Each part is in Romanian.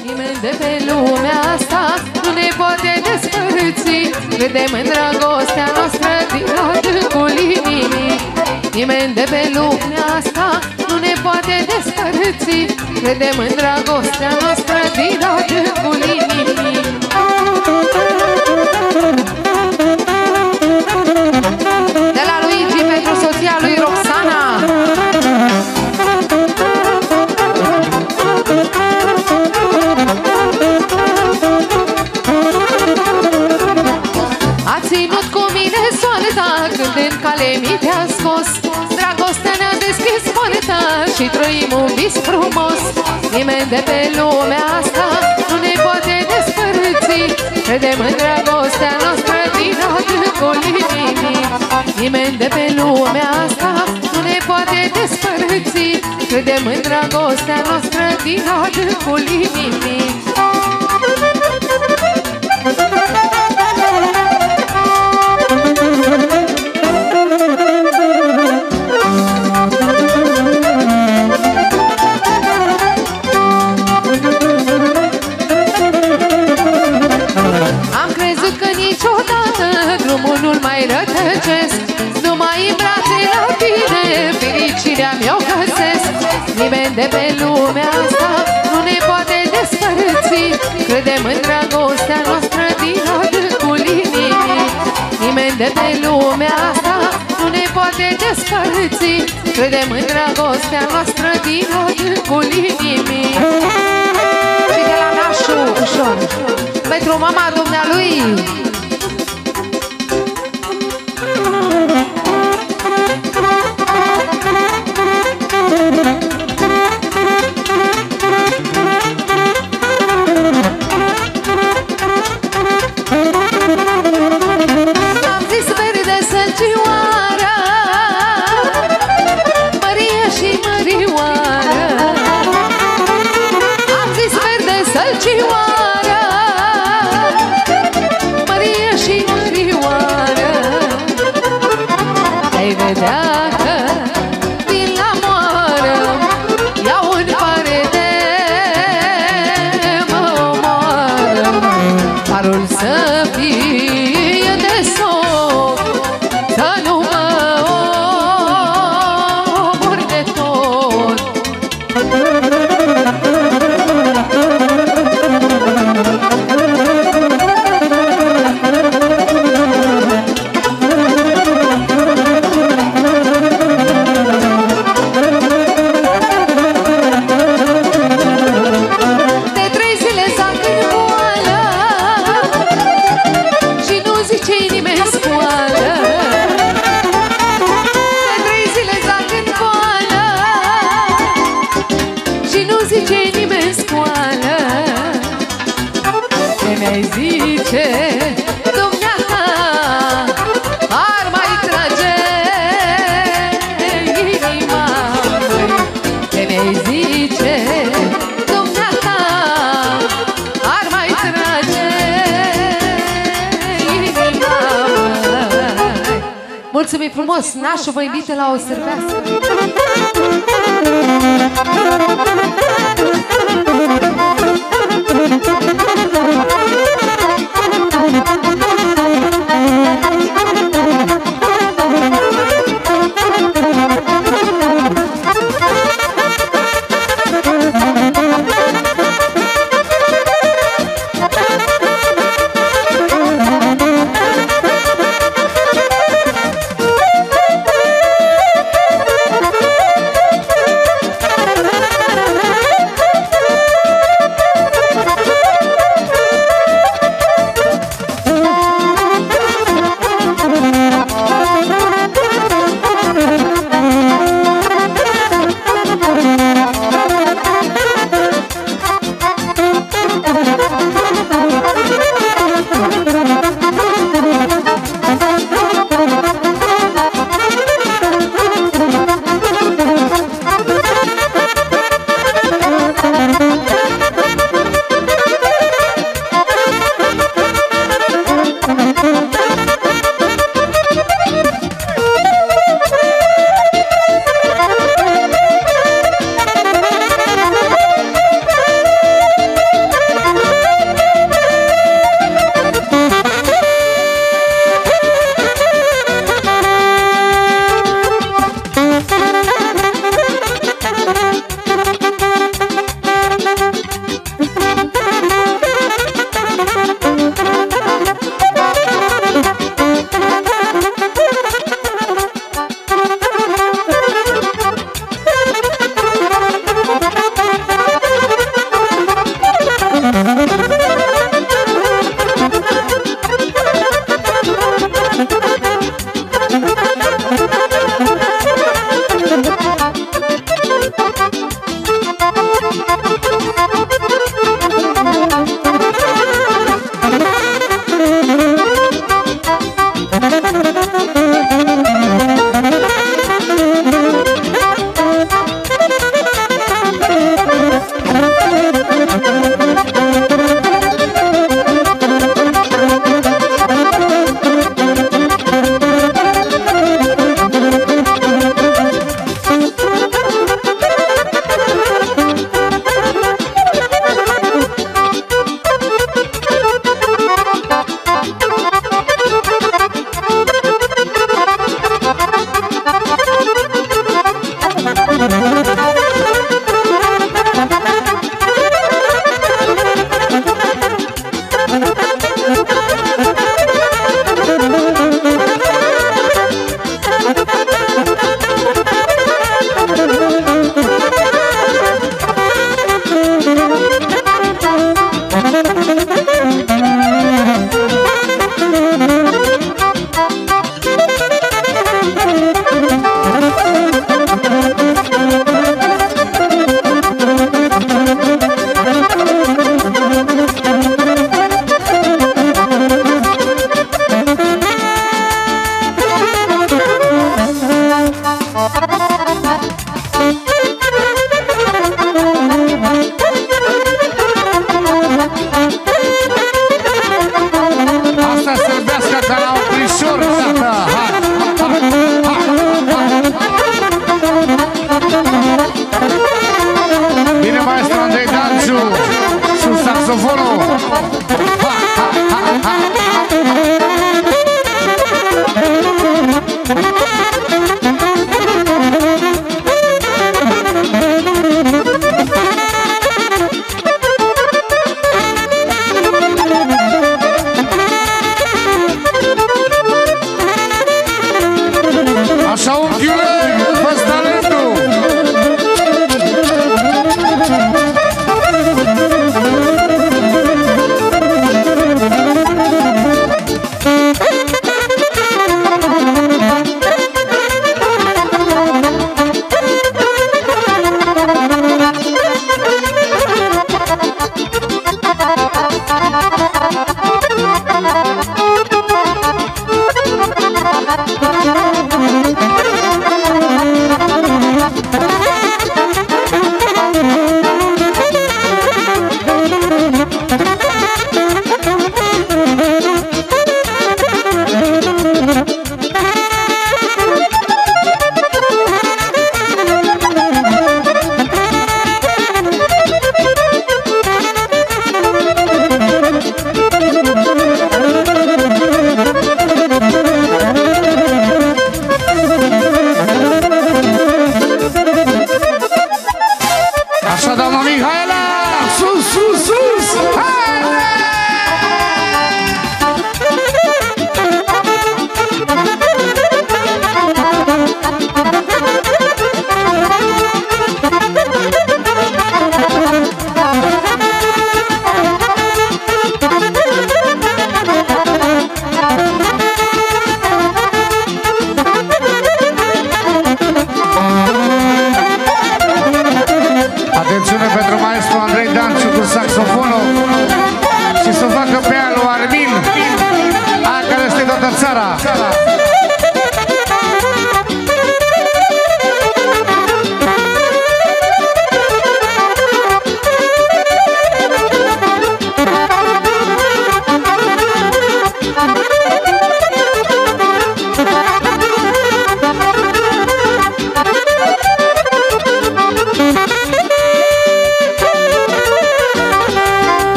Nimeni de pe lumea asta nu ne poate despărți. Credem în dragostea noastră din adâncul inimii. Nimeni de pe lumea asta nu ne poate despărți. Credem în dragostea noastră din adâncul inimii. De la Luigi pentru soția lui Roxana. A ținut cu mine soarta când în cale mi te-a scos. Dragostea ne-a deschis poarta și trăim un vis frumos. Nimeni de pe lumea asta nu ne poate despărți. Credem în dragostea noastră din adâncul inimii. Nimeni de pe lumea asta nu ne poate despărți. Credem în dragostea noastră din adâncul inimii. Drumul nu-l mai rătăcesc, numai în brațe la tine fericirea mi-o găsesc. Nimeni de pe lumea asta nu ne poate despărți. Credem în dragostea noastră din adâncul inimii. Nimeni de pe lumea asta nu ne poate despărți. Credem în dragostea noastră din adâncul inimii. Și de la nașu ușor pentru mama dumnealui. Am zis verde sălcioara, Maria și Mărioara. Am zis verde sălcioara, Maria și Mărioara. Ai vedea că din la moară iau în pare de mă omoară. Parul să fie de soc, să nu mă omor de tot. Mi-ai zice, dumneata, ar mai trage inima măi. Ce mi-ai zice, dumneata, ar mai trage inima măi. Mulțumim frumos, nașul vă invită la o sârbească. saxofonul. Așa, unchiule, fă-ți talentul!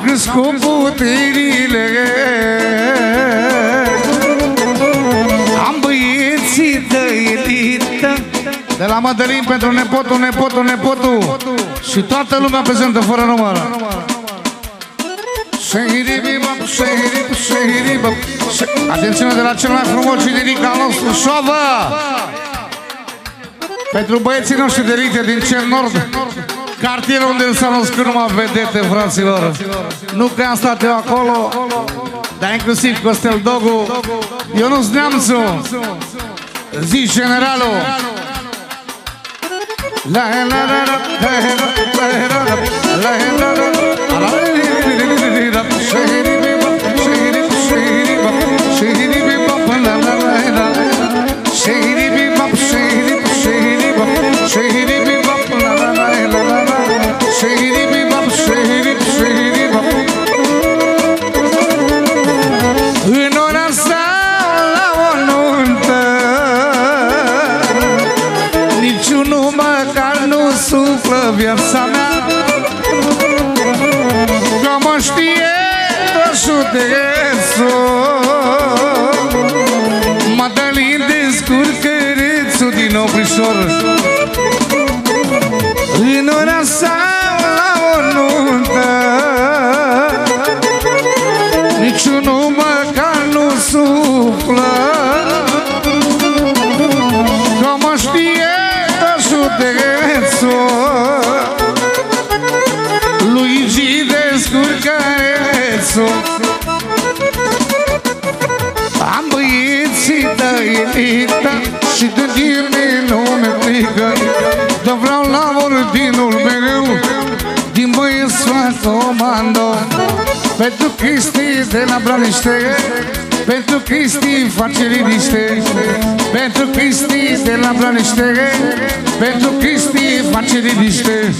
crescut puterile. Am băieții de elită. De la Mădălin pentru nepotul și toată lumea prezentă fără număr. Atențiune de la cel mai frumos cineric al nostru, Șovă! Pentru băieții noștri de elite din cel nord, cartierul unde s-a născut numai vedete, fraților. Nu că am stat eu acolo, dar inclusiv Costel Dogu, Ionuț Neamțu, Zi Generalul. În ora asta la o nuntă, niciunul măcar nu suflă viața mea, că mă știe tot județul. Mădălin descurcărețul din Oprișor. În ora asta la o nuntă, niciunul măcar nu suflă, că mă știe tot județul. Luigi descurcărețul. Am băieții de elită și de nimeni nu mi-e frică, dar vreau la ordinul meu din băieți fac comando. Pentru Cristi de la Braniște, pentru Cristi face liniște, pentru Cristi de la Braniște, pentru Cristi face liniște.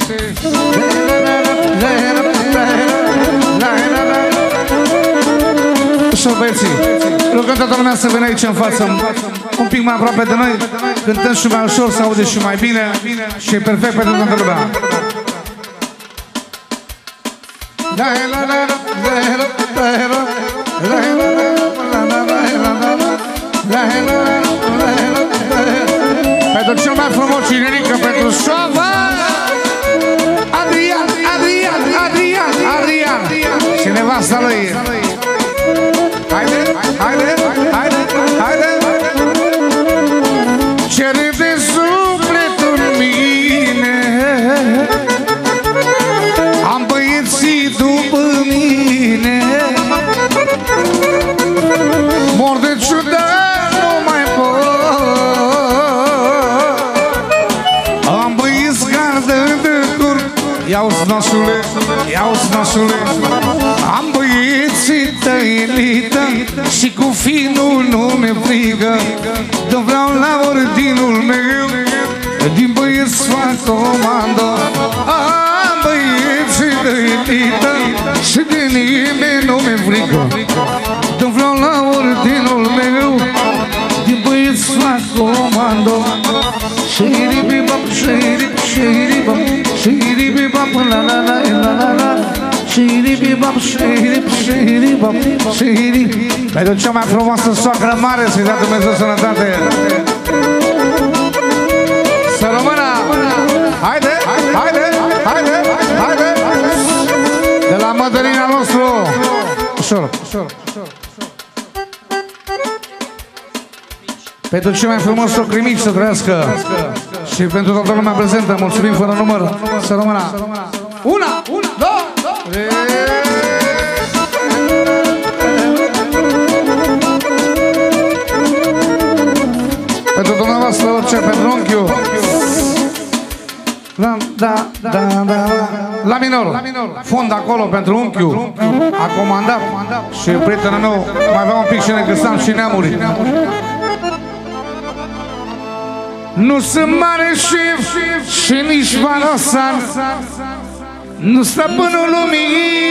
Ușor, băieții, rugăm toată lumea să vină aici în față, un pic mai aproape de noi. Cântăm și mai ușor, să aude și mai bine și e perfect pentru toată lumea. Pentru cel mai frumos cinerică, pentru Șovă, Adrian și nevasta lui. Haide! Cere de sufletul mine, am băieții după mine, mor de ciudat, nu mai pot. Am băieți gardă de cur, iau-ți nașule, am băieții de elită și cu finul nu mi-e frică, dar vreau la ordinul meu din băieți fac comando. Am băieții de elită și de nimeni nu mi-e frică, dar vreau la ordinul meu din băieți fac comando. Shiri-bi-bop, shiri-bi-bop, shiri-bi-bop, la-la-la-la-la-la, shiri-bi-bop, shiri-bi-bop, shiri. Pentru cea mai frumoasă soacră mare, să-i dea Dumnezeu sănătate. Să rămână! Haide! De la Mădălina nostru! Ușor! Pentru cel mai frumos socrimici să trăiască și pentru toată lumea prezentă, mulțumim fără număr, să rămână. Una, două, pentru dumneavoastră orice, pentru unchiul. La minor, fond acolo pentru unchiul, a comandat și prietenul meu mai avea un pic și ne găseam și neamuri. Nu sunt mare șef și nici valosan, nu stăpânul lumii,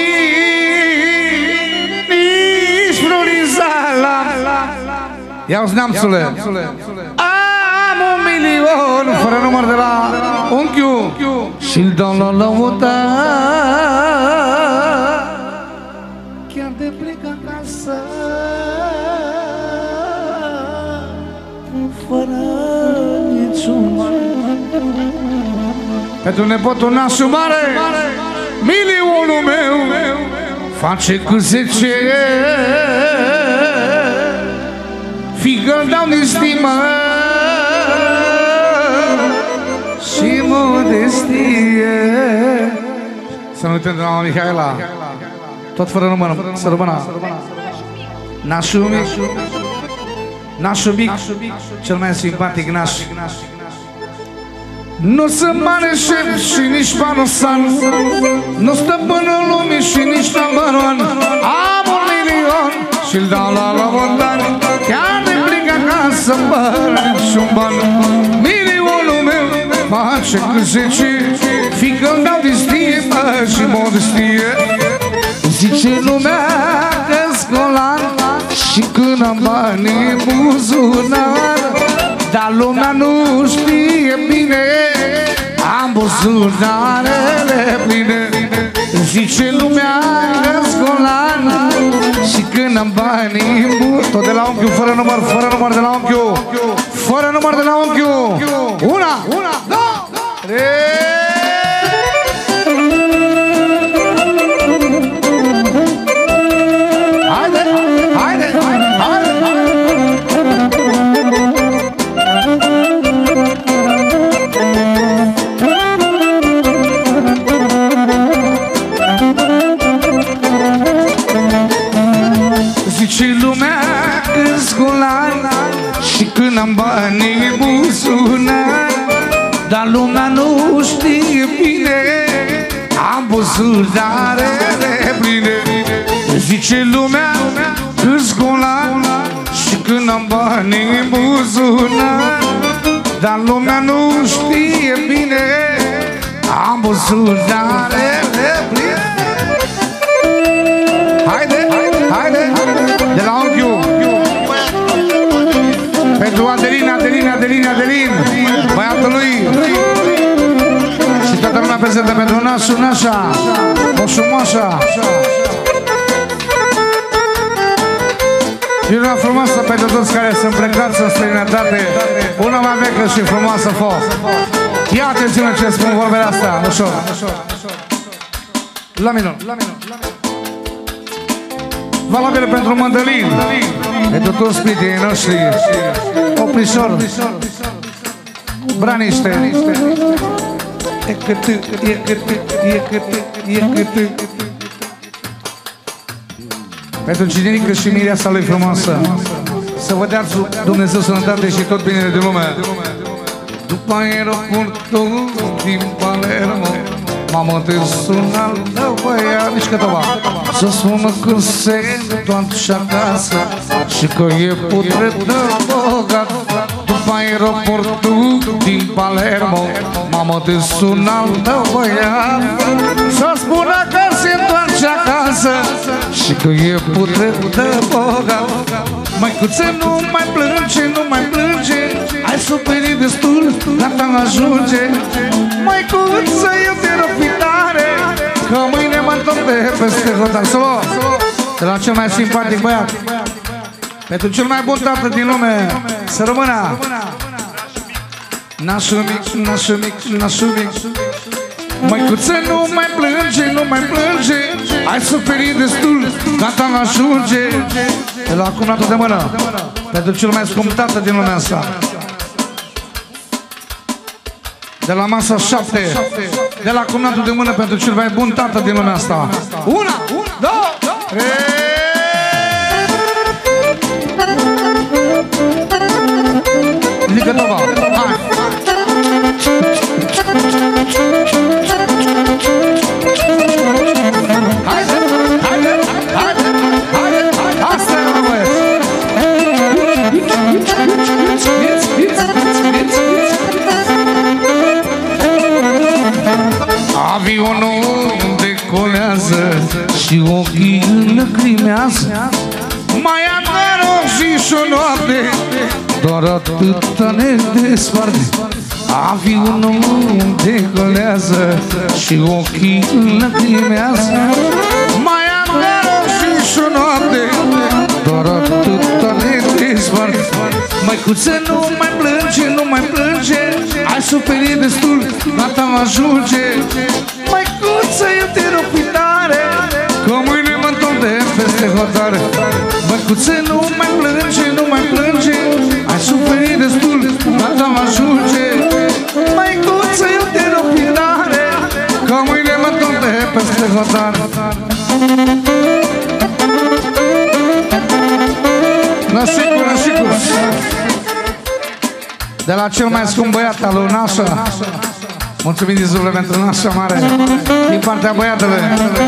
nici Florizala. Ia-uzi, neamțule, am 1.000.000 fără număr de la unchiul și-l dau la lăuta. fără niciun bani. Pentru nepotul nașul mare, milionul meu face cu 10, fică-l dau din stimă și modestie. Să nu uităm de la Mihaela, tot fără număr, să rămână nașul mic, nașul mic, cel mai simpatic naș. Nu sunt mare șef și nici panosan, nu stăpânul lumii și nici numărul. Am 1 milion și-l dau la montan, chiar de plec acasă fără niciun ban. Milionul meu face cât 10, fică-l dau din stimă și modestie. Zice lumea că-s scolar și când am bani în buzunar, dar lumea nu știe bine, am buzunarele pline. Zice lumea că-s golan și când am bani în buzunar. Tot de la unchiul, fără număr, fără număr de la unchiul, fără număr de la unchiul. Una, două, trei. Zice lumea că-s golan și când am bani în buzunar, dar lumea nu știe bine, am buzunarele pline. Zice lumea că-s golan și când am bani în buzunar, dar lumea nu știe bine, am buzunarele pline. Haide, haide, de la unchiul, pentru Adelin, băiatul lui, și toată lumea prezentă pentru nașul, nașa, moșumoașa. E una frumoasă pentru toți care sunt plecați în străinătate, una mai veche și frumoasă fost. Ia atențiune ce spun vorbele astea, ușor. La minun. Valabil pentru Mădălin, pentru toți prietenii noștri, Oprișor, Braniște, pentru Cinerică și mireasa lui frumoasă. Să vă dea Dumnezeu sănătate și tot binele din lume. După aeroportul din Palermo, mamă, te sună al tău băiat, mișcă tăva, să spună că se întoarce acasă și că e putred de bogat. După aeroportul din Palermo, mamă, te sună al tău băiat, să spună că se întoarce acasă și că e putred de bogat. Măicuțe, nu mai plânge, nu mai plânge, ai suferit destul, gata ajunge. Măicuță, eu te rog pitare, că mâine mă întorc de peste hotar. Solo, de la cel mai simpatic băiat, pentru cel mai bun tată din lume, să rămână nașul mic, nașul mic, nașul mic. Măicuță, nu mai plânge, nu mai plânge, ai suferit destul, gata ajunge. De la cumnatul de mână, pentru cel mai scump tată din lumea asta. De la masa 7, de la cumnatul de mână pentru cel mai bun tată din lumea asta. Una, două, trei. Ridică tova, hai. Haide, haide, haide, haide, asta e, mă băieți. Avionul decolează și ochii lăcrimează, mai am noroc și o noapte, doar atâta ne desparte. Avionul decolează și ochii lăcrimează, mai am noroc și o noapte, doar atâta ne desparte. Măicuță, nu mai plânge, nu mai plânge, ai suferit destul, gata mă ajunge. Măicuță, eu te rog pitare, că mâine mă întorc de peste hotare. Măicuță, nu mai plânge, nu mai plânge, ai suferit destul, gata mă ajunge. Măicuță, eu te rog pitare, că mâine mă întorc de peste hotare. Năsicu, năsicu. De la cel mai scump băiat al lui Nașa. Mulțumim din suflet pentru Nașa mare. Din partea băiatului.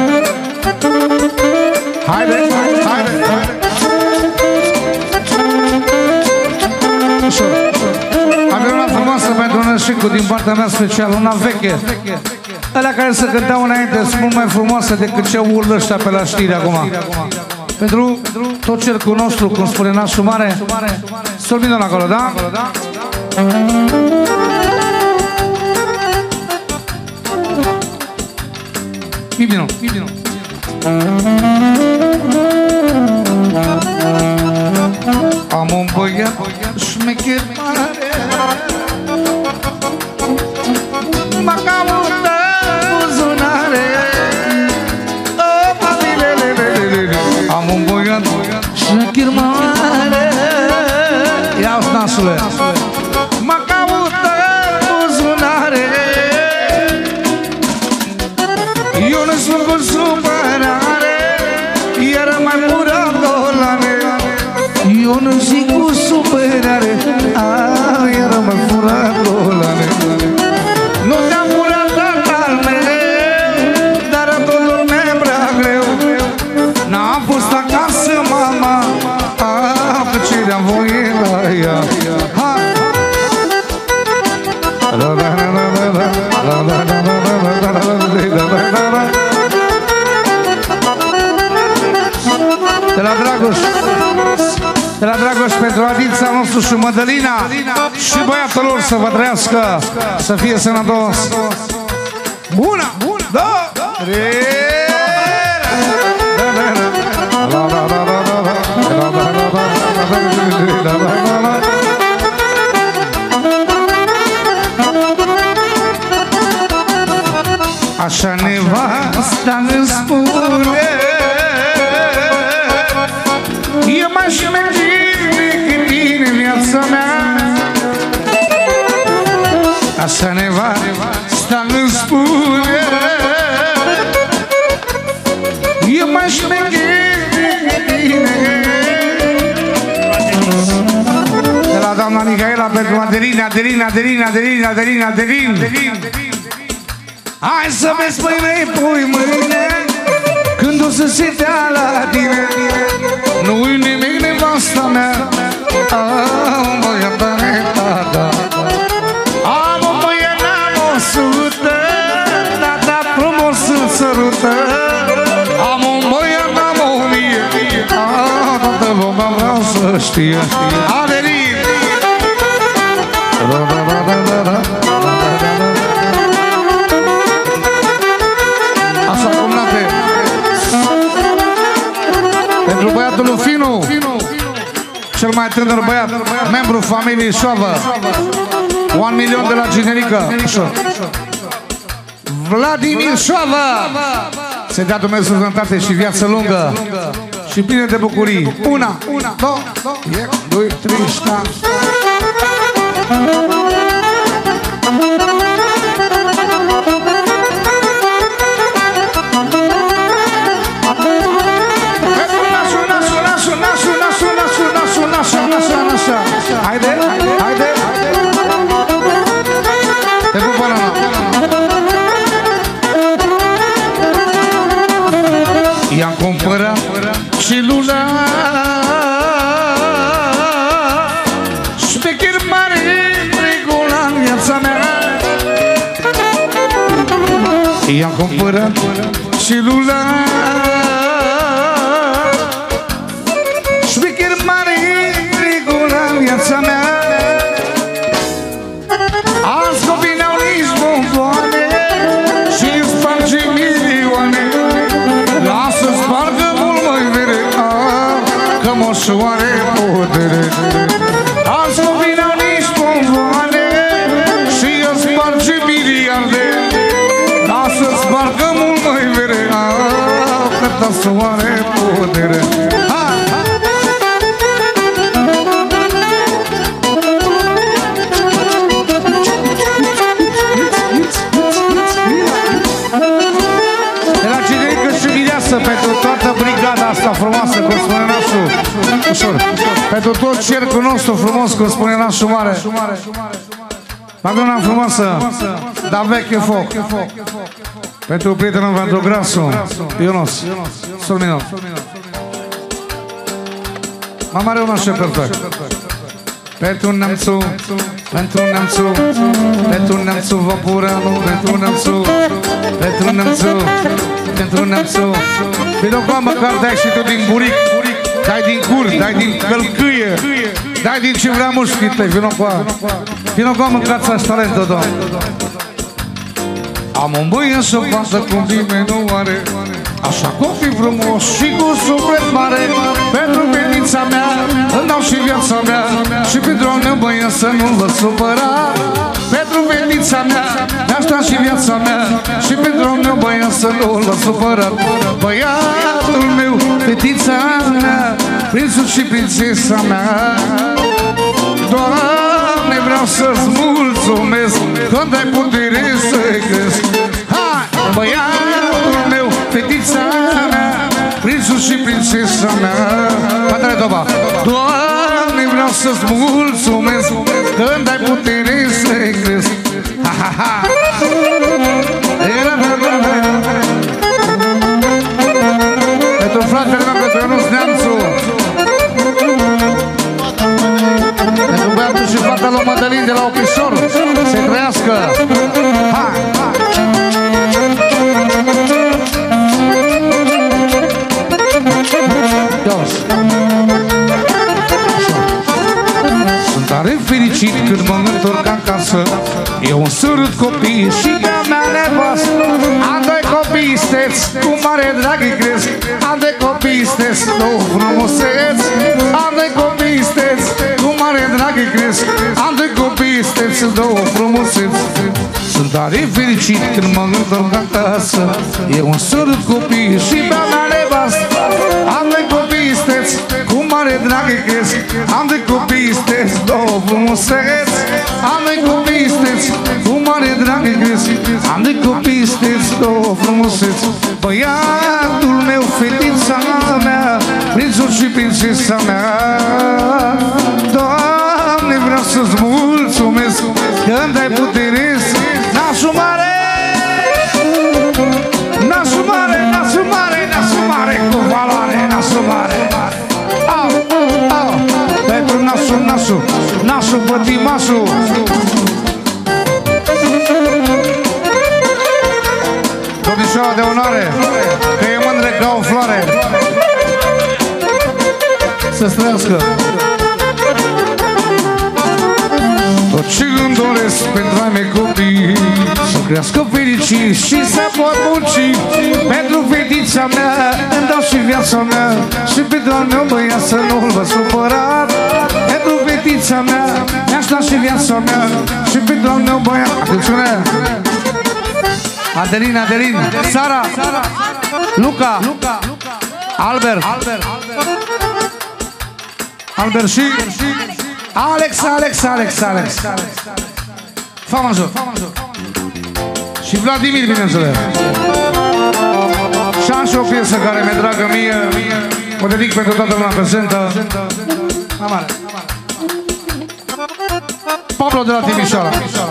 Haide, haide, haide. Ușor. Avem una frumoasă pentru Năsicu din partea mea special, una veche. Alea care se cântau înainte sunt mult mai frumoase decât ce urlă ăștia pe la știri acum. Pentru tot cercul nostru, cum spune nașul mare, Solmidon acolo, da? Mibino, mibino. Am un băiat șmecher mare, mă caută buzunare. Am un băiat șmecher mare, ia-o-ți nașule, mă caută buzunare. Eu nu sunt cu supărare, iar mai mură dolare. Eu nu zic cu supărare, iar mai fură dolare. Nu te-am furat al meu, dar totul mi-e prea greu. N-am fost acasă, mama, că ceream voie la ea. De la Dragoș, de la Dragoș pentru Adița nostru și Mădălina și băiatul lor să vă trăiască, să fie sănătos. Una, două, trei. Așa nevasta îmi spune, eu m-aș merge decât tine în viața mea. Așa nevasta îmi spune, eu m-aș merge decât tine. De la doamna Mihaela pentru Adelina, Adelina, Adelina, Adelina, Adelina, Adelina. Hai să vezi mâine, pui mâine, când o să se dea la tine. Nu-i nimic nevasta mea, am un băiat tare tata. Am un băiat, n-am 100, tata frumos îl sărută. Am un băiat, n-am 1000, toată lumea vreau să știe. Adelin! Pentru băiatul lui Finu, cel mai tânăr băiat, membru familiei Șoavă, 1 milion de la Generică. Vladimir Șoavă, să dea Dumnezeu sănătate și viață lungă și plină de bucurii. 1, 2, 3, 4. Haide, haide. Te pupă, Nana. I-am cumpărat celular șmecher mare, regulat în viața mea. I-am cumpărat celular șmecher mare, viața mea. Alți copii n-au nici bomboane și-mi sparge milioane. Lasă spargă mult mai vere, că moșoare putere. nostru are putere. De la Cinerică și Mireasă, pentru toată brigada asta frumoasă, cum spune nașul. Ușor. Pentru tot cercul nostru frumos, cum spune nașul mare. Madonna frumoasă, da veche foc. Pentru prietenul, pentru grasul Ionos, Sorminor. Mama are un așa perfect. Pentru neamțul, pentru neamțul, pentru neamțul Văpuranu, pentru neamțul, pentru neamțul, pentru neamțul. Vino cu măcar dai și tu din buric, dai din cur, dai din călcâie, dai din ce vrea mușchite, vino cu a. Vino cu a mâncați așa talentă, doamne. Am un băiat să față cum nimeni nu are, așa copii frumos și cu suflet mare. Pentru fetița mea îmi dau și viața mea, și pentru al meu băiat să nu vă supăra. Pentru fetița mea mi-aș da și viața mea, și pentru al meu băiat să nu vă supăra. Băiatul meu, fetița mea, prințul și prințesa mea. Doamne, vreau să-ți mulțumesc când ai putere să-i cresc. Hai, băiatul meu, fetița mea, prințul și prințesa mea. Patare doba. Doamne, vreau să-ți mulțumesc când ai putere să-i cresc. Ha, ha, ha. Pentru fratele meu, pentru Ionuț Neamțu, pentru băiatul și fata lui Mădălin de la Opișor, să trăiască. Hai! Sunt tare fericit când mă întorc acasă, eu îmi sărut copiii și pe-a mea nevastă. Am doi copii steți, cu mare drag îi cresc. Am doi copii steți, două frumuseți. Am doi copii steți, cu mare drag îi cresc. Am doi copii steți, două frumuseți. Sunt tare fericit când mă întorc acasă, eu îmi sărut copiii și pe-a mea nevastă. Am doi copii steți, cu mare drag îi cresc. Am doi copii steți, două frumuseți. Am doi copii steți, cu mare drag îi cresc. Am doi copii steți, două frumuseți. Băiatul meu, fetița mea, prințul și prințesa mea. Doamne, vreau să-ți mulțumesc când ai putere. Nașul mare, nașul mare, nașul mare, nașul mare, cu valoare, nașul mare. Au, au, pentru nașul, nașul, nașul pătimașul. Domnișoara de onoare, că e mândre ca o floare. Să-ți trăiască. Tot ce îmi doresc pentru ai mei copii, să crească fericit și să pot munci. Pentru fetița mea îmi dau și viața mea, și pentru al meu băiat să nu-l vă supărat. Pentru fetița mea mi-aș da și viața mea, și pentru al meu băiat. Atențiune! Adelin, Adelin, Sara, Luca, Albert, Albert și Alex. Fa major. Și Vladimir, bineînțeles. Și am și o piesă care mi-e dragă mie, o dedic pentru toată lumea prezentă. Amare. Pablo de la Timișoara.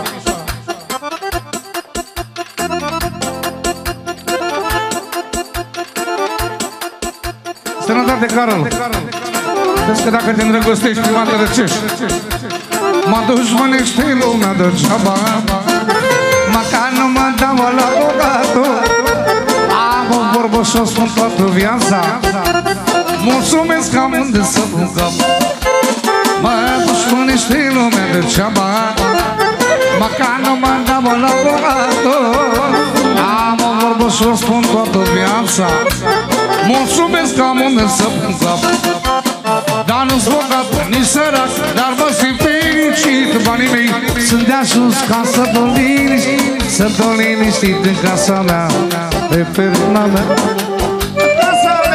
Sănătate, Carol. Vezi că dacă te îndrăgostești, prima te răcești. Mă dușmănește lumea degeaba, măcar nu mă dau la bogatul. Am o vorbă și-o spun toată viața, mulțumesc că am unde să pun cap. Mă dușmănește lumea degeaba, măcar nu mă dau la bogatul. Am o vorbă și-o spun toată viața, mulțumesc că am unde să pun cap. Dar nu-s bogat, nici sărac, dar mă simt fericit. Banii mei sunt de ajuns ca să dorm liniștit, să dorm liniștit în casa mea, pe perna mea. Casa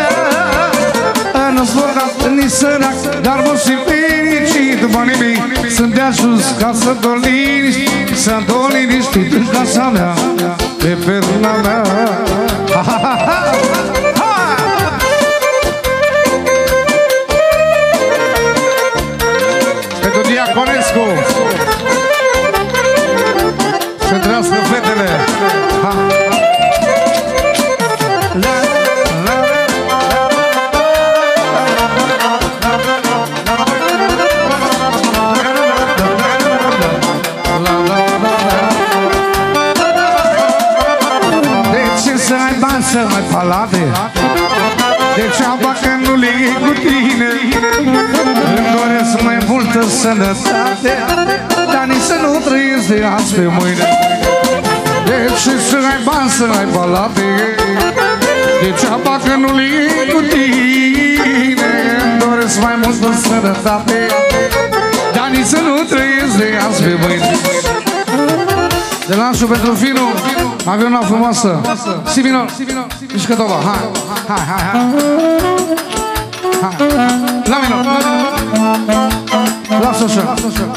nu-s bogat, nici sărac, dar mă simt fericit. Banii mei sunt de ajuns ca să dor liniști, să dor liniștit în casa mea, pe perna mea. Ha, ha, ha, ha. Pentru Diaconescu, să trăiască fetele. Ha. Să mai palate, degeaba că nu le iei cu tine. Îmi doresc mai multă sănătate, dar nici să nu trăiesc de azi pe mâine. De ce să ai bani să ai palate, degeaba că nu le iei cu tine. Îmi doresc mai multă sănătate, dar nici să nu trăiesc de azi pe mâine. De la Anșu pentru Finu, avem una frumoasă. Si minor, mișcă doba, hai, hai, hai, hai. La minor, lasă așa.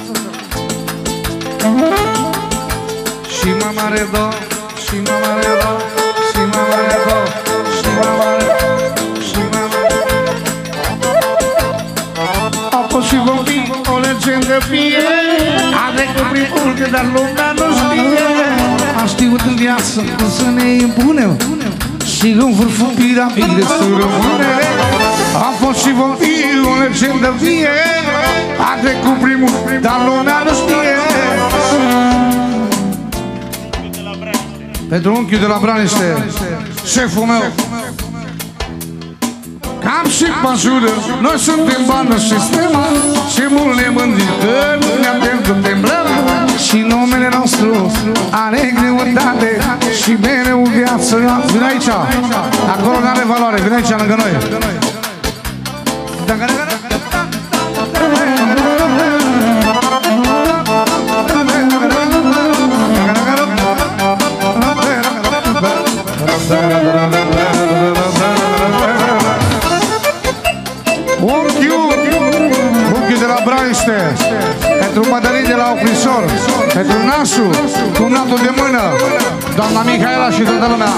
Și mama redo, și mama redo, și mama redo, și mama redo, și mama redo. A fost și vorbi o legendă fie, a trecut prin multe, dar lumea nu știe. Am știut în viață cum să ne impunem și în vârful piramide să rămânem. Am fost și vom fi o legendă vie, a trecut prin multe, dar lumea nu știe. Pentru unchiul de la Braniște, șeful meu, cam și păjură, noi suntem bană și stema, și mult ne mândrim că nu ne-am pierdut emblema. Și numele nostru are greutate și mereu viață. Vine aici, acolo n-are valoare, vine aici lângă noi. Unchiul de la Braniște, pentru Mădălin de la Oprisor, pentru Nașu, cumnatul de mână, doamna Mihaela și toată lumea.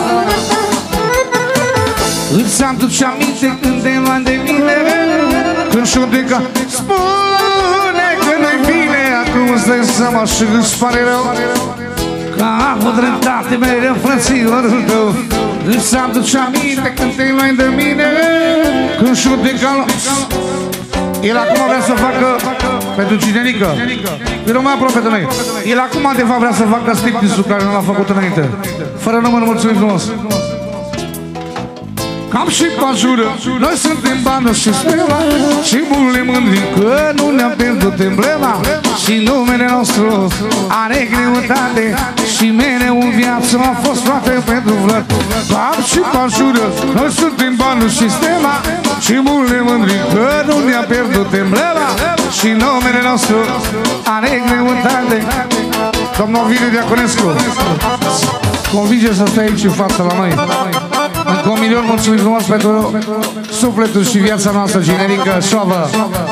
Îți aduce aminte când te luam de mine, când șudeca spune că nu-i bine. Acum îți dai seama și îți pare rău că am avut dreptate mereu, frățiorul tău. Îți aduce aminte când te luai de mine, când șudeca. El acum vrea să facă pentru Cinerică. Vino mai aproape de noi. El acum de fapt vrea să facă striptease-ul care nu l-a făcut înainte. Fără număr, mulțumim frumos. Cam și păjură, noi suntem bană și stela, și mult ne mândrim că nu ne-am pierdut emblema. Și numele nostru are greutate și mereu în viață a fost frate pentru vlăt. Cam și păjură, noi suntem bană și stela, și mult ne mândrim că nu ne-am pierdut emblema. Și numele nostru are greutate. Domnul Ovidiu Diaconescu, convinge să stai aici în față la noi. Încă 1 milion, mulțumim frumos pentru sufletul și viața noastră generică, șoavă.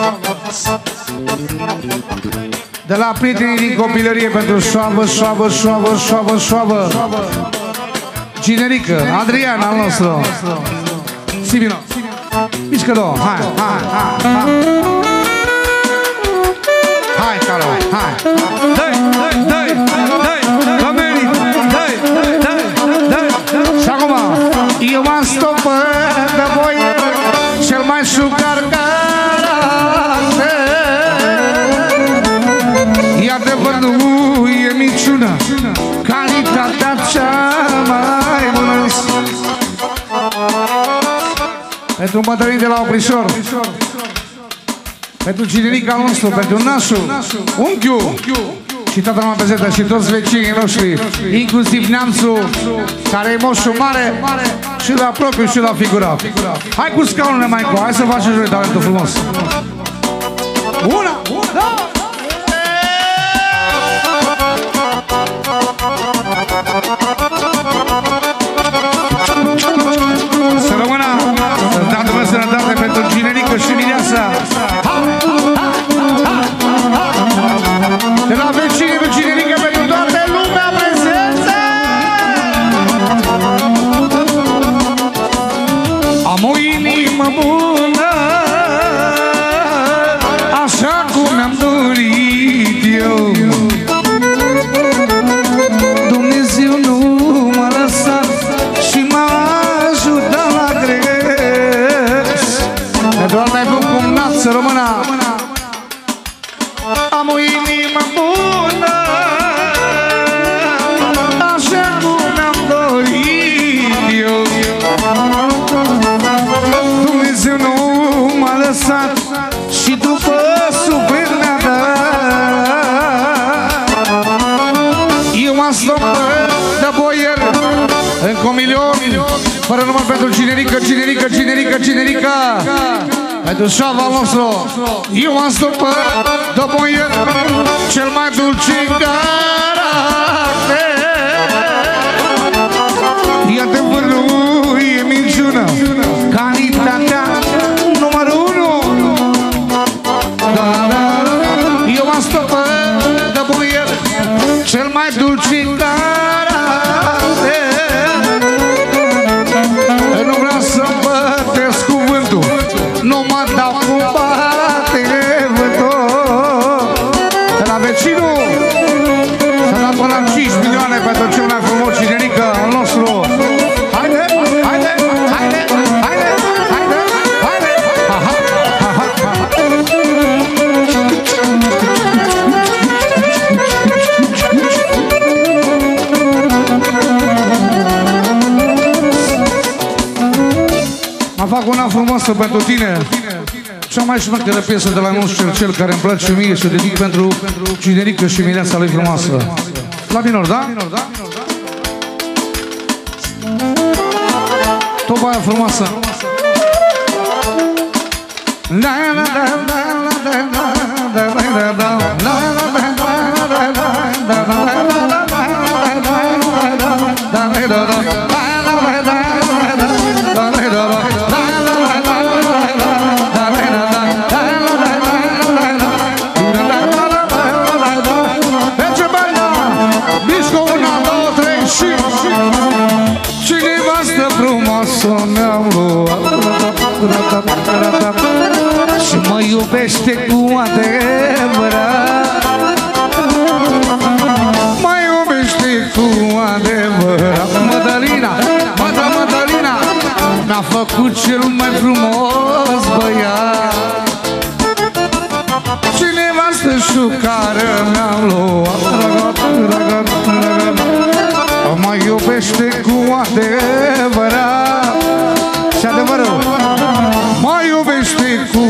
De la prietenii din copilărie pentru șoavă, șoavă, șoavă, șoavă, șoavă. Generică, Adrian al nostru. Sibino, mișcă două, hai, hai, hai, hai. Hai, Caro, hai. Dai, dai, dai, dai, Domenic, dai, dai, dai. Și acum, eu m-am stopăt de voi, cel mai șucar caracter. E adevăr, nu e minciună, calitatea cea mai bună. Pentru Mădălin de la Oprisor, pentru Cinerica nostru, pentru Nașu, unchiul și toată lumea prezentă și toți vecinii noștri, inclusiv neamțul care e moșul mare și la propriu și la figurat. Hai cu scaunul mai încă, hai să facem joi talentul frumos. Una, două! Să rămână, dați-vă sănătate pentru Cinerica. Am o inimă bună, așa cum mi-am dorit eu. Dumnezeu nu m-a lăsat și după suflet mi-a dat. Eu m-am stăpânit de boier încă 1 milion, fără număr pentru Cinerică, Cinerică, Cinerică, Cinerică, pentru șaval nostru. Eu m-am stăpânit de boier, cel mai dulce în caracter. E adevărul, e minciună, calitatea numărul 1. Eu m-am stăpânit de boier, cel mai dulce în caracter. Nu vreau să-mi bătesc cuvântul, nu mă dau cu bate vântul. De la vecinul s-a dat până la 5 milioane pentru cel mai frumos Cinerică al nostru. Haide, haide, haide, haide, haide, haide. Aha, aha, aha. Mă fac una frumoasă pentru tine. Cea mai șmecheră piesă de la nostru, cel care îmi place mie, și o dedic pentru Cinerică și mireasa lui frumoasă. La minor, da? Tot aia frumoasă. Și mă iubește cu adevărat, mă iubește cu adevărat. Mădălina, Mădălina mi-a făcut cel mai frumos băiat. Și nevastă șucară mi-am luat, mă iubește cu adevărat. Și adevărul, mă iubește cu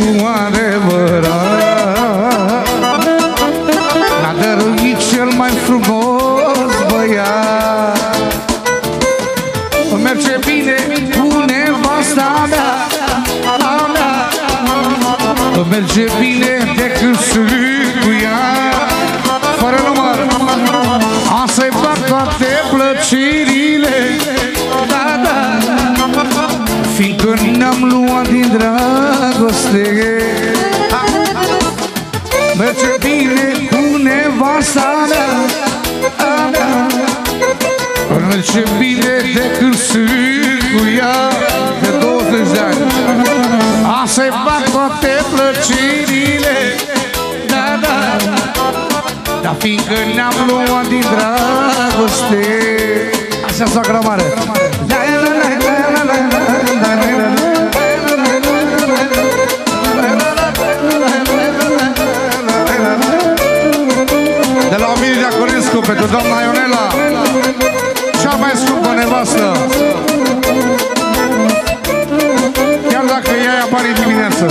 adevărat. Mi-a dăruit cel mai frumos băiat. Îmi merge bine cu nevasta mea, îmi merge bine decât sunt cu ea. Fără număr, am să-i fac toate plăcerile, da, da, fiindcă ne-am luat din dragoste. Merge bine cu nevasta mea, merge bine de când sunt cu ea de 20 de ani. Am să-i fac toate plăcerile, da, da, dar fiindcă ne-am luat din dragoste. Așa soacră mare. De la Omilia Corescu pentru doamna Ionela, cea mai scumpă nevastă, chiar dacă ea apare dimineață.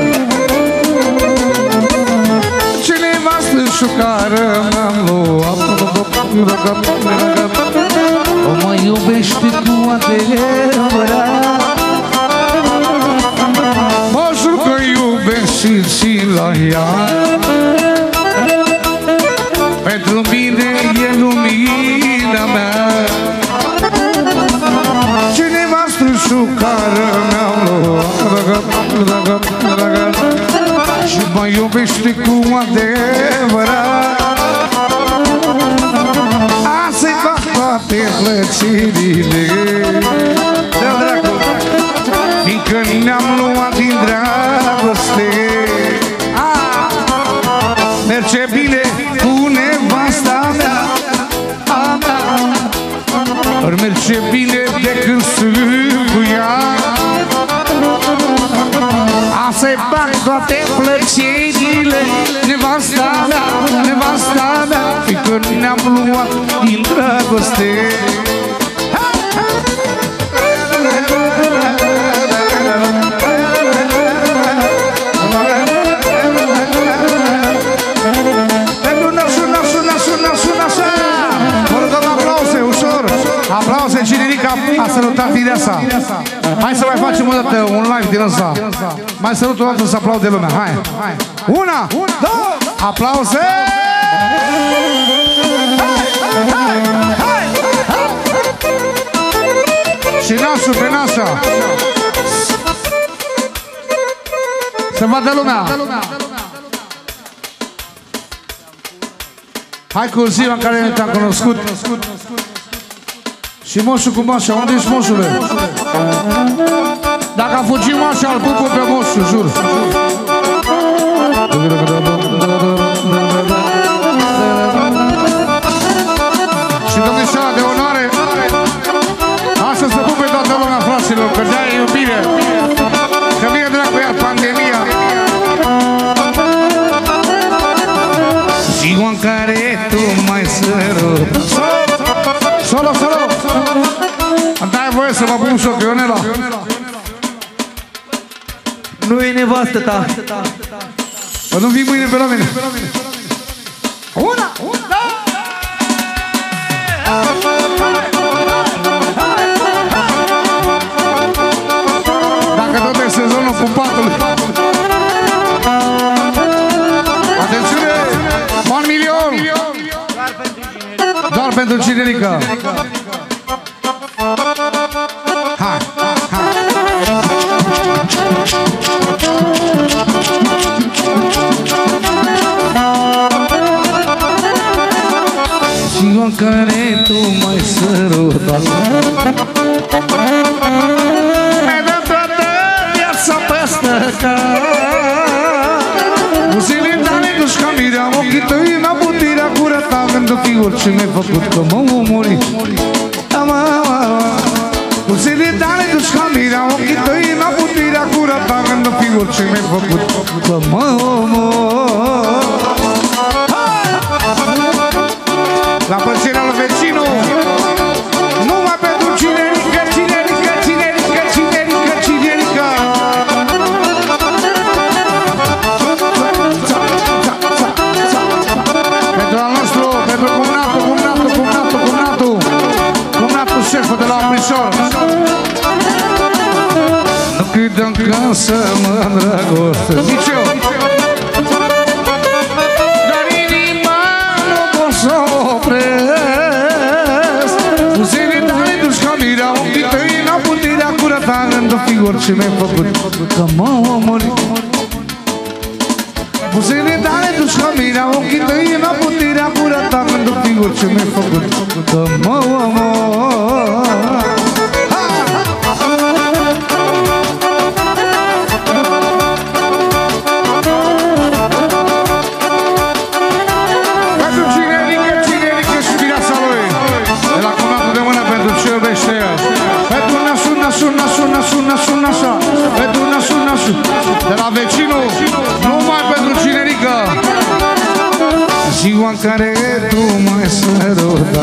Ce nevastă șucară mi-am luat, o mă iubește cu adevărat. Mă jur că iubesc și la ea, pentru mine e lumina mea. Ce nevastă șucară mi-am luat și mă iubește cu adevărat. Să-i fac toate plăcerile, fiindcă ne-am luat din dragoste. Merge bine cu nevasta mea, merge bine de când sunt cu ea. Să-i fac toate plăcerile, nevasta mea, că ne-am luat din dragoste. Aplauze, Cinerica a salutat fireasa. Hai să mai facem o dată un live din ăsta. Mai salut o dată să aplaude lumea. Hai. Una, două, aplauze! Hai! Și nasul pe nașa. Să vadă lumea. Hai cu ziua în care ne te-am cunoscut. Și moșul cu moșa, unde ești moșule? Dacă a fugit moșa, îl pupă pe moșul, jur. Și domnișoara de onoare, asta să pupe toată lumea, fraților, că de-aia e iubire. Că vine dracu iar pandemia. Ziua în care tu mai sărută. Solo! Dai voie să mă pun șoc, Ionela. Nu e nevastă ta. Bă, nu vii mâine pe la mine. Una! Dacă tot e sezonul cu patului. Atențiune! 1 milion! Doar pentru Cinerica. Hai. Ziua în care tu mai sărutat, mi-ai dat toată viața pe-astă ca buzele tale duși ca mirea, ochii tăi n-a puterea gura ta, gândă fi orice mi-ai făcut, că mă omori. Buzele tale duși ca mirea, ochii tăi n-a puterea gura ta, gândă fi orice mi-ai făcut, că mă omori. La plăcerea lui vecinul, numai pentru Cinerica. Pentru al nostru, pentru cumnatul șeful de la Aprișor. Nu credeam că să mă îndrăgoste, nici eu. Dar inima nu pot să opresc. Buzele tale duși ca mirea, ochii tăi n-au puterea gura ta, gândă fi orice mi-ai făcut, că mă omori. Buzele tale duși ca mirea, ochii tăi n-au puterea gura ta, gândă fi orice mi-ai făcut, că mă omori. De la vecinul, numai pentru Cinerica. Ziua în care tu mai sărutat.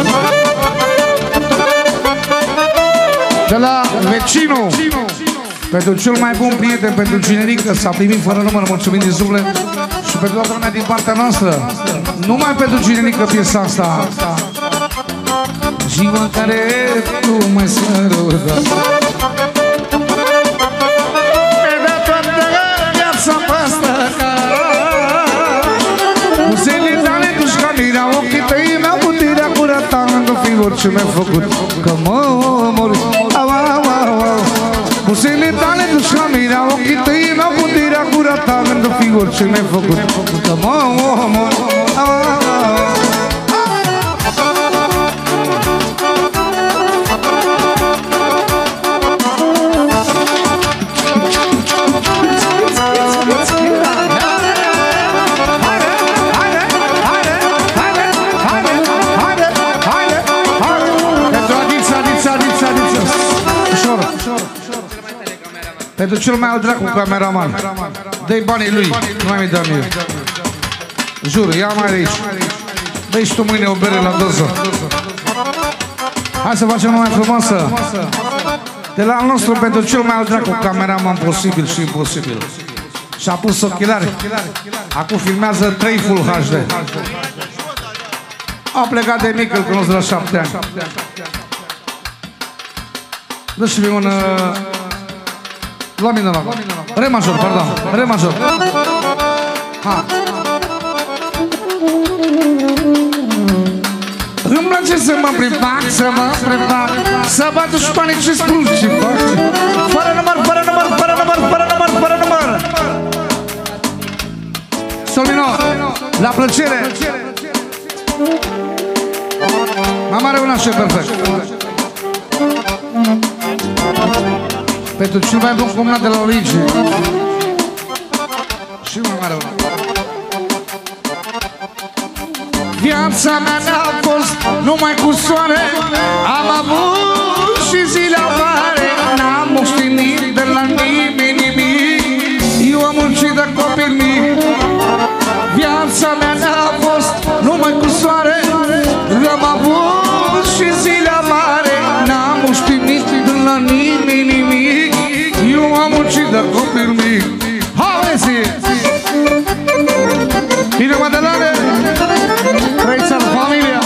De la vecinul, pentru cel mai bun prieten, pentru Cinerica, s-a primit fără număr, mulțumim din suflet. Și pentru toată lumea din partea noastră, numai pentru Cinerica piesa asta. Ziua în care tu mai sărutat. Buzele tale duși ca mirea, ochii tăi n-au puterea gura ta, gândă fi orice mi-ai făcut, că mă omori. Buzele tale duși ca mirea, ochii tăi n-au puterea gura ta, gândă fi orice mi-ai făcut, că mă omori. Pentru cel mai al dracu cameraman. Dă-i banii lui, nu mai mi-i dă mie. Jur, ia mai de aici. Dă-i și tu mâine o bere la doză. Hai să facem o mai frumoasă. De la al nostru pentru cel mai alt dracu cameraman posibil și imposibil. Și-a pus ochelari. Acum filmează 3 Full HD. A plecat de mică când o la 7 ani. Dă și mie un... La mine, la re major, pardon. Re major. Ha. Îmi place să mă prefac, să bat dușmanii ce spun ce fac. Fără număr, fără număr, fără număr, fără număr, fără număr. Solmino, la plăcere. Mama are un așa perfect. Pentru cel mai bun cumnat de la Luigi. Și mai mare una. Viața mea n-a fost numai cu soare. Am avut și zile mare. N-am moștenit de la nimeni nimic. Eu am muncit de copil mic. Viața mea n-a fost numai cu soare. Am avut și zile mare. N-am moștenit de la nimeni nimic. Eu am muncit de copil mic. Hai, bine, Madalane! Trăiți în familia!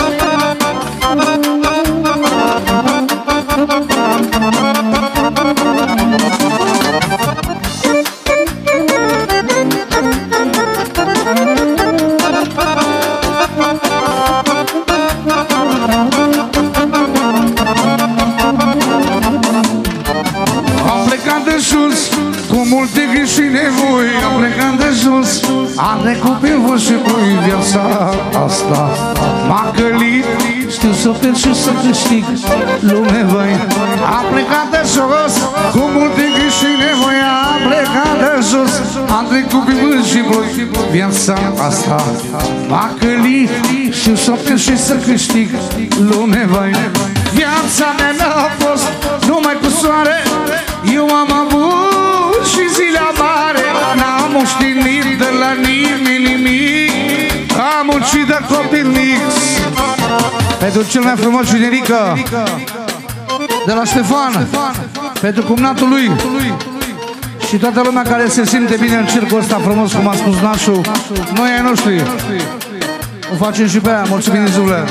Am plecat de sus, cu multe griji și nevoi. Am plecat de sus, am trecut pe voi și voi. Viața asta m-a călit. Știu să pierd și să câștig lume, voi. Am plecat de sus, cu multe griji și nevoi. Am plecat de sus, am trecut pe voi și voi. Viața asta m-a călit. Știu să pierd și să câștig lume, voi. Viața mea n-a fost numai cu soare. Eu am avut și zile mare. N-am moștenit de la nimeni nimic. Am muncit de copil mic. Pentru cel mai frumos generică de la Ștefan, pentru cumnatul lui și toată lumea care se simte bine în circul ăsta frumos, cum a spus Nașu. Noi ai noștri o facem și pe aia. Mulțumim, Zule.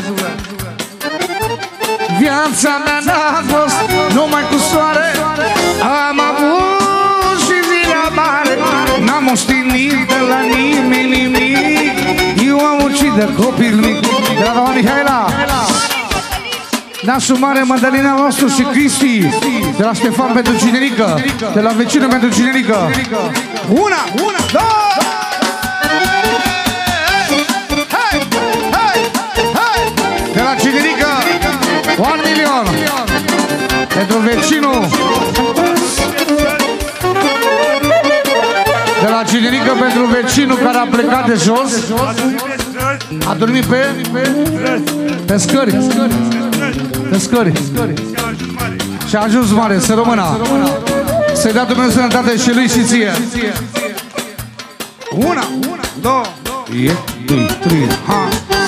Viața mea n-a fost numai cu soare. Am avut și zile mare. N-am moștenit de la nimeni nimic. Eu am muncit de copil mic. De la doamna Mihaela, Nașul Mare, Mădălina nostru și Cristi. De la Ștefan pentru generică. De la vecinul pentru generică. Una, două. De la generică 1 milion. Pentru vecinul. De la generică pentru vecinul care a plecat de jos. A dormit pe scări. Pe scări. Și a ajuns mare, să rămână. Să-i dea Dumnezeu sănătate și lui și ție. 1, 2, 3, ha.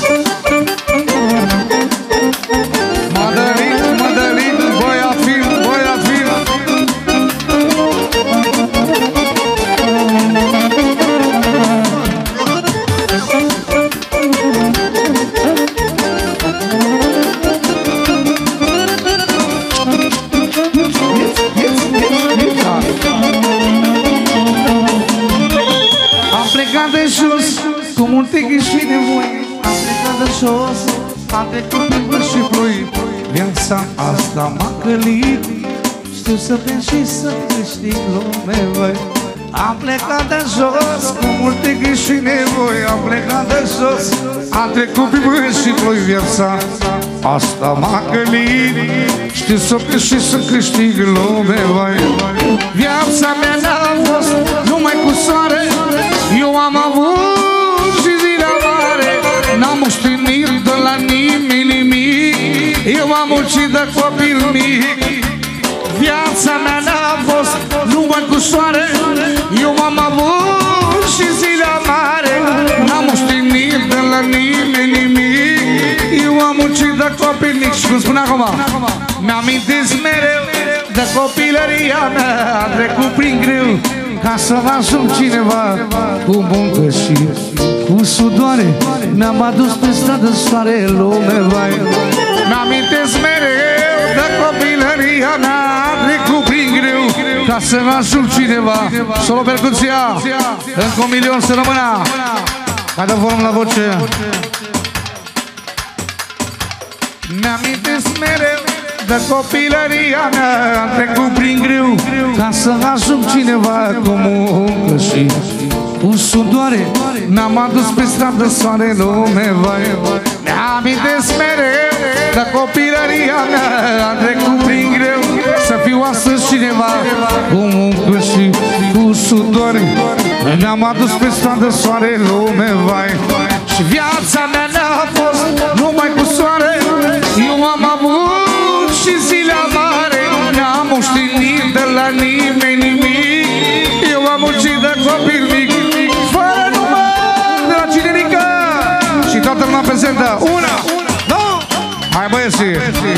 Mădălin, băiat fin, băiat fin. Am plecat de jos, cu multe griji și nevoi. Am plecat de jos, am trecut pe vânt și ploi. Viața asta m-a călit. Știu să prind și să câștig lume, voi. Am plecat de jos, cu multe griji și nevoi. Am plecat de jos, am trecut pe vânt și ploi. Viața asta m-a călit. Știu să prind și să câștig lume, voi. Viața mea n-a fost numai cu soare. Eu am avut și zile mare. N-am moștenit de la nimeni nimic. Eu am muncit de copil mic. Viața mea n-a fost numai cu soare. Eu am avut și zile mare. N-am moștenit de la nimeni nimic. muncit de copilnic și cum spune acum, mi-amintesc mereu de copilăria mea. Am trecut prin greu ca să ajung cineva, cu muncă și cu sudoare mi-am adus pe stradă soare, lume, vai. Mi-amintesc mereu de copilăria mea. Am trecut prin greu ca să ajung cineva. Solo percuția, încă 1 milion să rămână. Hai dă volum la voce. Mi-amintesc mereu de copilăria mea. Am trecut prin greu ca să ajung cineva, cu muncă și cu sudoare mi-am adus pe stradă soare, lume, vai. Mi-amintesc mereu de copilăria mea. Am trecut prin greu să fiu astăzi cineva, cu muncă și cu sudoare mi-am adus pe stradă soare, lume, vai. Și viața mea n-a fost numai cu soare. Eu am avut și zile amare. N-am moștenit de la nimeni nimic. Eu am muncit de copil mic, fără număr, de la cinerică. Și toată lumea prezentă. 1, 2, hai băieții.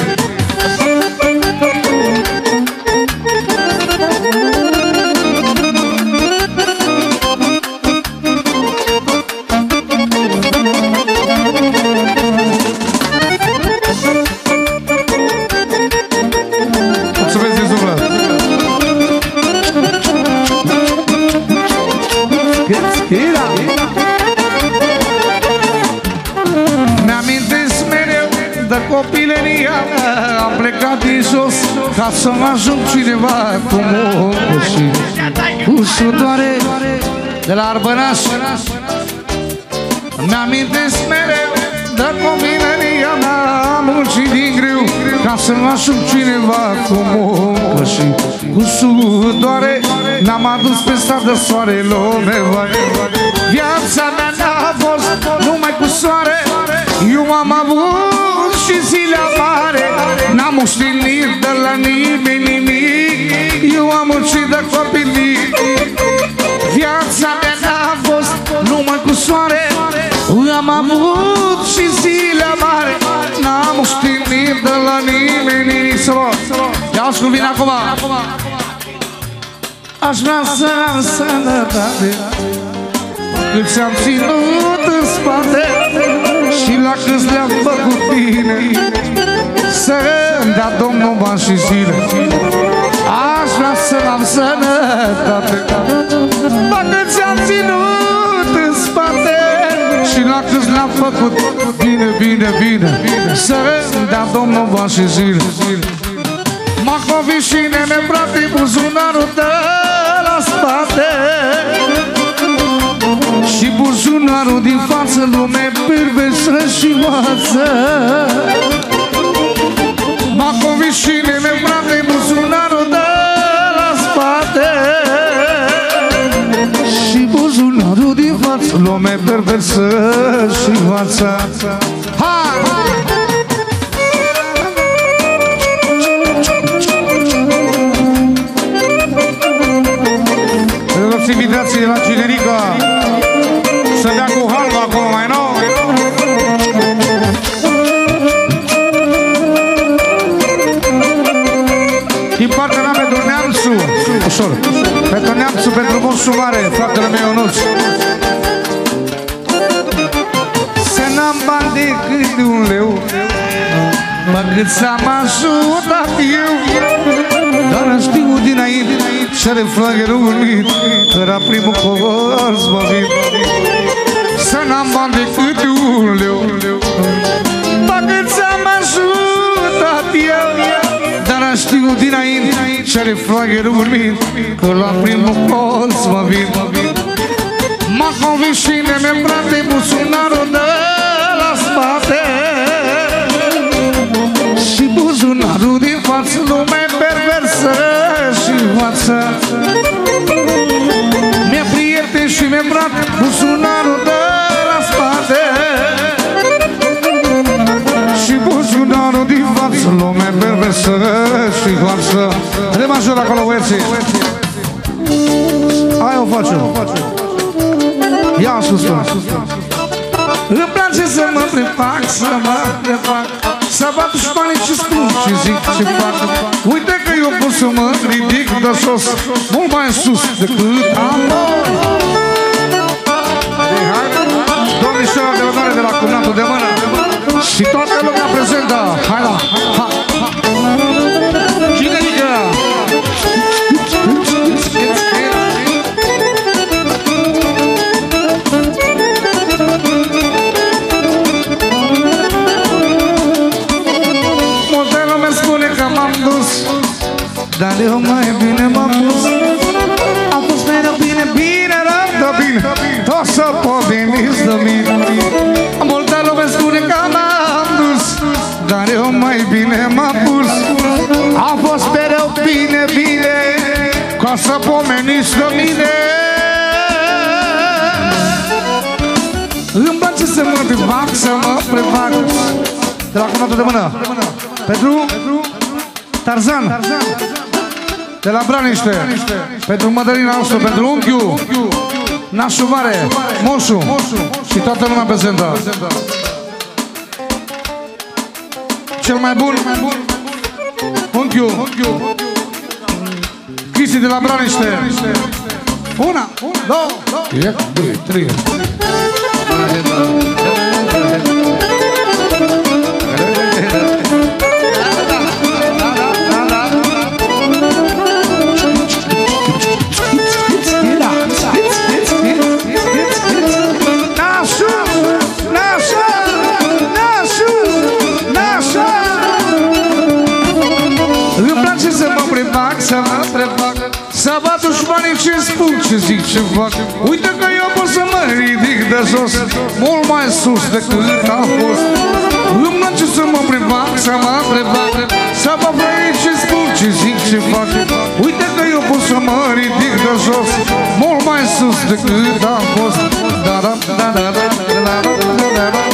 Mi-amintesc mereu de copilăria mea. Am plecat din jos ca să mă ajung cineva, cu muncă și cu sudoare de la Arbănaș. Mi-amintesc mereu de copilăria mea. Am muncit din greu ca să mă ajung cineva, cu muncă și cu sudoare n-am adus pe stradă soare, lume, vai. Viața mea n-a fost numai cu soare. Eu am avut și zile amare. N-am moștenit de la nimeni nimic. Eu am muncit de copilnic. Viața mea n-a fost numai cu soare. Eu am avut și zile amare. N-am moștenit de la nimeni nimic. Ia-ți cum vine acum. Aș vrea să am sănătate cât ți-am ținut în spate și la câți le-am făcut bine, să-mi dea Domnul bani și zile. Aș vrea să am sănătate dacă ți-am ținut în spate și la câți le-am făcut bine, bine, bine, să-mi dea Domnul bani și zile. M-a convins și nene, frate, buzunarul de la spate și buzunarul din față, lume perversă și moață. M-a convins și nene, frate, buzunarul de la spate și buzunarul din față, lume perversă și moață. Hai! Invitații de la Cinerica să dea cu halva acolo, mai nou. Din partea mea pentru Neamțu, ușor, pentru Neamțu, pentru Moșu Mare, fratele meu Ionuț. Să n-am bani decât de 1 leu, mă cât s-am ajutat eu. Dar știu dinainte ce-are flagărul unit, că era primul colț măvit. Să n-am bani decât de 1 leu, mă cât s-am ajutat eu. Dar știu dinainte ce-are flagărul unit, că la primul colț măvit. M-a convins și neme, frate, buzunarul de la spate și buzunarul din față, lume perversă și moață. Mi-e prieten și mi-e brat, buzunarul de la spate și buzunarul din față, lume perversă și moață. Re major acolo, băieții. Hai o facem. Ia sus, îmi place să mă prefac, să mă prefac, să bat șpanii și spun ce zic, ce fac. Uite că eu pot să mă ridic de sos, mult mai sus decât am. Domnișoara de onoare de la Cumnatul de Mână și toată lumea prezentă. Hai la, ha, ha. Cine ridică? Modelul mi spune că m-am dus, dar eu mai bine m-am pus. Am fost mereu bine, bine, rău, dar bine, tot să poveniți de mine. Multă lume spune că m-am dus, dar eu mai bine m-am pus. Am fost mereu bine, bine, ca să pomeniți de mine. Îmi place să mă prefac, să mă prefac. De la Cumnatul de Mână pentru Tarzan, de la Braniște, pentru Mădălina nostru, pentru unchiul, nașul mare, moșul și toată lumea prezentă. Cel mai bun, unchiul, Cristi de la Braniște. Una, două, trei. Să bat dușmanii ce spun, ce zic, ce fac. Uite că eu pot să mă ridic de jos, mult mai sus decât am fost. Îmi place să mă prefac, să mă prefac, să vă vrei ce spun, ce zic, ce fac. Uite că eu pot să mă ridic de jos, mult mai sus decât am fost. Da, da, da, da, da, da, da, da, da.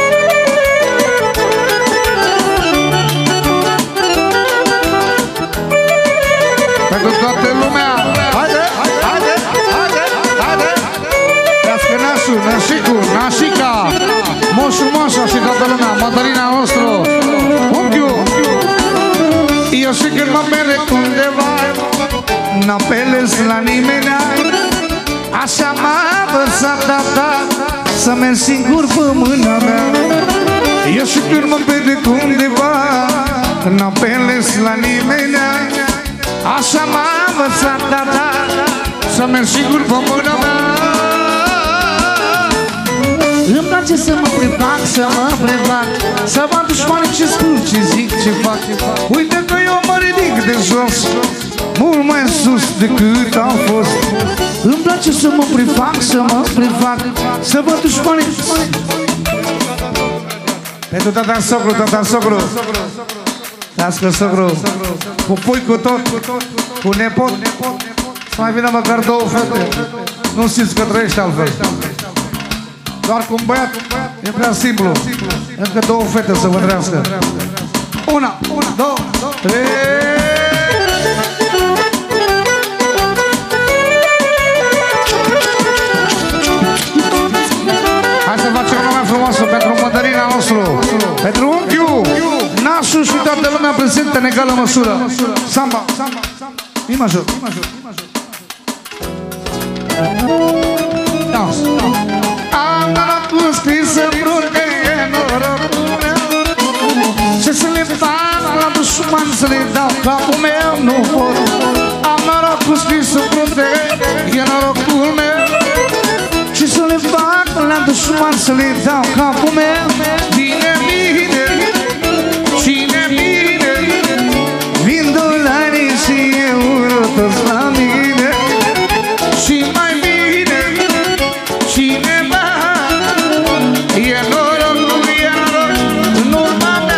Pentru toată lumea. Haide, haide, haide, haide. Trească nașul, nașicul, nașica, moșul, moșa și toată lumea. Mădălina nostru, unchiul. Eu și când mă merg undeva, n-apelez la nimeni. Așa m-a învățat tata să merg singur pe mâna mea. Eu și când mă merg undeva, n-apelez la nimeni. Așa m-a învățat tata să merg sigur pe mâna mea. Îmi place să mă prefac, să mă prefac, să văd dușmanii ce spun, ce zic, ce fac. Uite că eu mă ridic de jos, mult mai sus decât am fost. Îmi place să mă prefac, să mă prefac, să văd dușmanii. Pentru tata socru, tata socru, tască socru, cu pui, cu tot, cu nepot. Să mai vină măcar două fete. Nu știți că trăiești altfel. Doar cu un băiat e prea simplu. Încă două fete să vă trească. Una, două, trei. Hai să facem una mai frumoasă pentru Mădălina nostru, pentru unchiul, nașul și toată lumea prezentă în egală măsură. Samba, mi major. Am norocul scris în frunte, e norocul meu. Ce să le fac la dușman, să le dau capul meu, nu pot. Am norocul scris în frunte, e norocul meu. Ce să le fac la dușman, să le dau capul meu. Bine, bine, cine bine, vin dolari și euro toți la mine. Și mai bine, cineva, e norocul, e noroc în urma mea.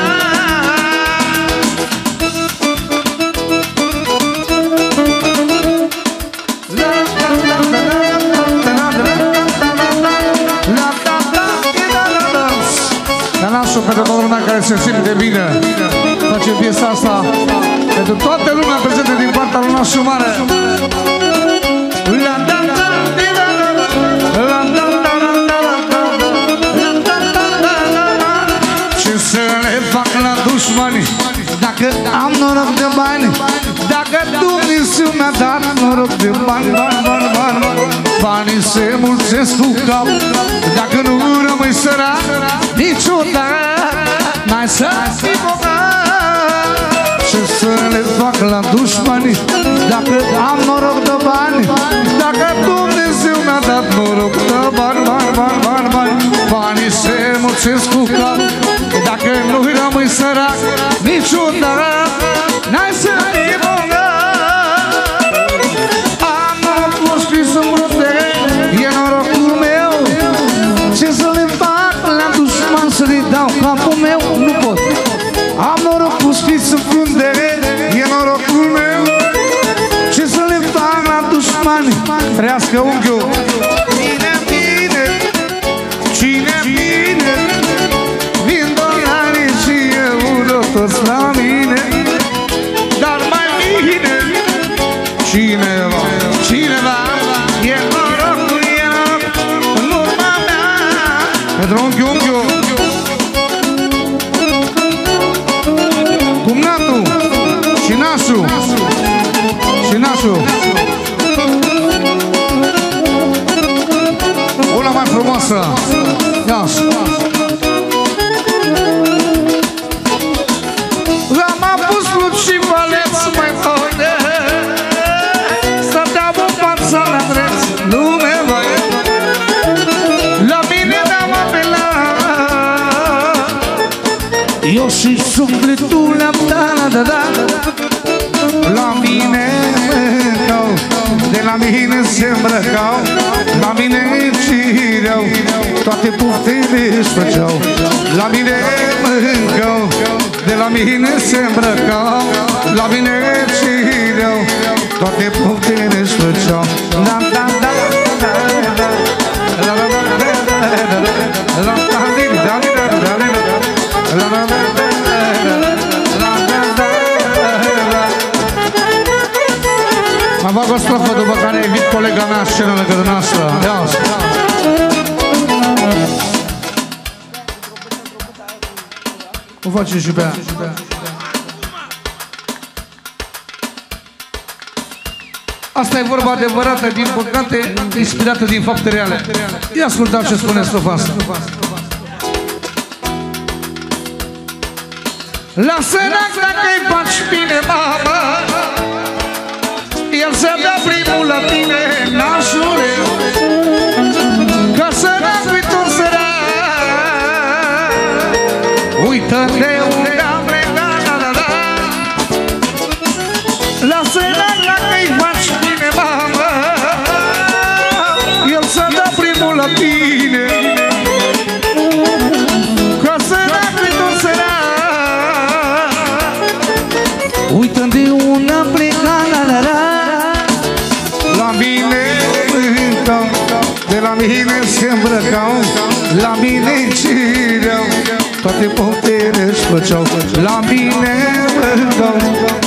Nașul pentru toată lumea care se simte bine. Face piesa asta pentru toată lumea prezentă din partea lui nașul mare. Ce să le fac la dușmanii. Dacă am noroc de bani, dacă Dumnezeu mi-a dat noroc de bani, banii se mulțesc cu cap. Dacă nu rămâi sărac, niciodată n-ai să fii bogat. Ce să le fac la dușmanii dacă am noroc de bani, dacă Dumnezeu mi-a dat noroc de bani, banii se mulțesc cu cap. Dacă nu-i rămâi sărac, niciodată n-ai să fii bogat. Am norocul scris în brotere, e norocul meu. Ce să le fac la dușman, să le dau capul meu? Nu pot. Am norocul scris în frundere, e norocul meu. Ce să le fac la dușmani? Trească unghiul. Bine, bine, cine bine, vin dolari și euro toți la mine. Dar mai bine, cineva, e norocul, e norocul în urma mea. Pentru unghiul. Cumnatul și nașul. Una mai frumoasă. Ia-ți. L-am apus Luci și Valeț mai tone, stăteam în fața mea drept, lume voi. La mine ne-am apelat, eu și sufletul le-am dat. La mine mâncau, de la mine se îmbrăcau, la mine cireau, toate puftele își făceau. La mine mâncau, de la mine se îmbrăcau, la mine cireau, toate puftele își făceau. Mă bag o strofă după care invit colega mea scenă lângă dumneavoastră. O face și pe ea. Asta e vorba adevărată, din păcate, inspirată din fapte reale. Ia ascultați ce spune strofa asta. La sărac dacă-i faci bine, mamă, el se dă primul la tine, nașule. Că sărac-i tot sărac, uită-te unde am plecat. La sărac dacă-i faci bine, mamă, el se dă primul la tine. Că sărac-i tot sărac, uită-te unde am plecat. La mine mâncau, de la mine se îmbrăcau, la mine cireau, toate poftele își făceau. La mine mâncau.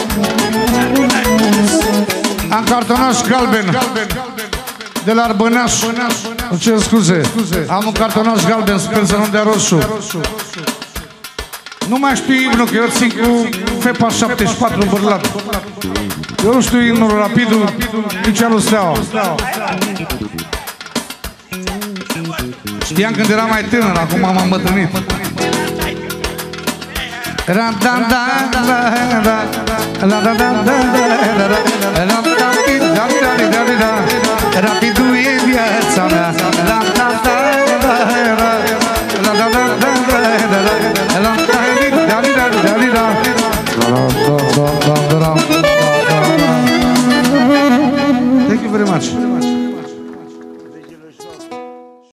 Am cartonaș galben de la Arbănaș. Îmi cer scuze. Am un cartonaș galben, sper să nu dea roșu. Nu mai știu imnul, că eu țin cu FEPA 74 bărlat. Eu nu știu imnul Rapidul, nici alu Steaua. Știam când eram mai tânăr, acum m-am îmbătrânit.